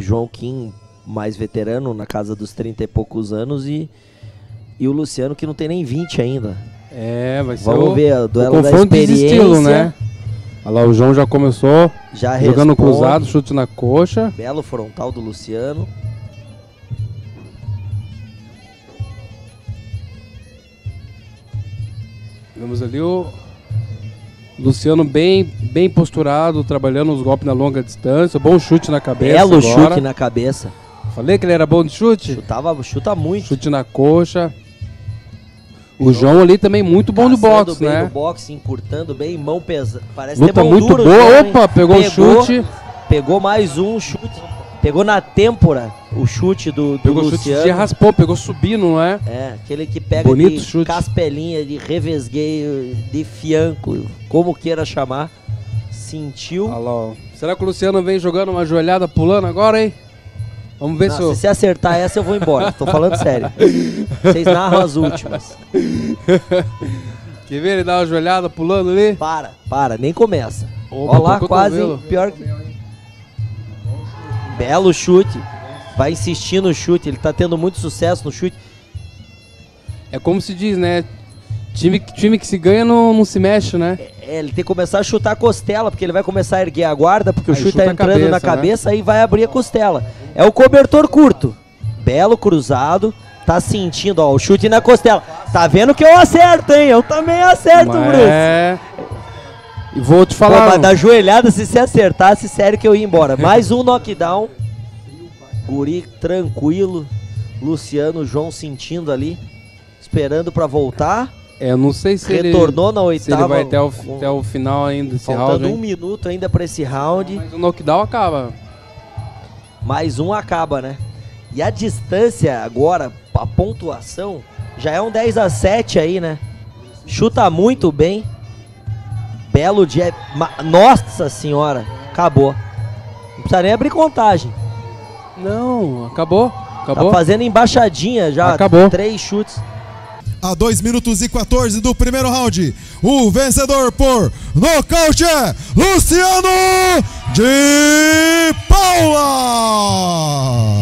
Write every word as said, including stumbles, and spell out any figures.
João Kim, mais veterano, na casa dos trinta e poucos anos, e, e o Luciano, que não tem nem vinte ainda. É, vai ser Vamos o, ver, o duelo o da confronto de experiência. estilo, né? Olha lá, o João já começou Já jogando responde. cruzado, chute na coxa. Belo frontal do Luciano. Vemos ali o Luciano bem, bem posturado, trabalhando os golpes na longa distância. Bom chute na cabeça. Belo agora. chute na cabeça. Falei que ele era bom de chute? Chutava, chuta muito. Chute na coxa. O João ali também muito bom de Caçando boxe, bem né? no boxe, encurtando bem, mão pesada. Parece Luta ter mão muito dura, boa. João, Opa, hein? pegou o chute. Pegou mais um chute. Pegou na têmpora o chute do, do Pegou Luciano. chute de raspão, pegou subindo, não é? É, aquele que pega Bonito de chute. caspelinha, de revesgueio, de fianco, como queira chamar. Sentiu. Olha lá, ó. Será que o Luciano vem jogando uma joelhada, pulando agora, hein? Vamos ver Não, se eu... se você acertar essa, eu vou embora. Tô falando sério. Vocês narram as últimas. Quer ver ele dar uma joelhada pulando ali? Para, para, nem começa. Opa, Olha lá, tocou o quase, cotovelo. pior que... Belo chute. Vai insistir no chute, ele tá tendo muito sucesso no chute. É como se diz, né? Time, time que se ganha não, não se mexe, né? É, ele tem que começar a chutar a costela, porque ele vai começar a erguer a guarda, porque o Aí chute chuta tá a entrando cabeça, na né? cabeça e vai abrir a costela. É o cobertor curto. Belo cruzado. Tá sentindo, ó, o chute na costela. Tá vendo que eu acerto, hein? Eu também acerto, Mas Bruce. é... E vou te Pô, falar... mas da joelhada, se você acertasse, sério que eu ia embora. Mais um knockdown. Guri tranquilo. Luciano, João sentindo ali. Esperando pra voltar. É, eu não sei se Retornou ele, na oitava. se ele vai até o, com- até o final ainda desse Faltando round, um hein? minuto ainda pra esse round. Mas o knockdown acaba. Mais um acaba, né? E a distância agora, a pontuação, já é um dez a sete aí, né? Chuta muito bem. Belo jab. Ma- Nossa senhora, acabou. Não precisa nem abrir contagem. Não, acabou. Acabou. Tá fazendo embaixadinha já. Acabou. Três chutes. A dois minutos e quatorze do primeiro round, o vencedor por nocaute é Luciano de Paula!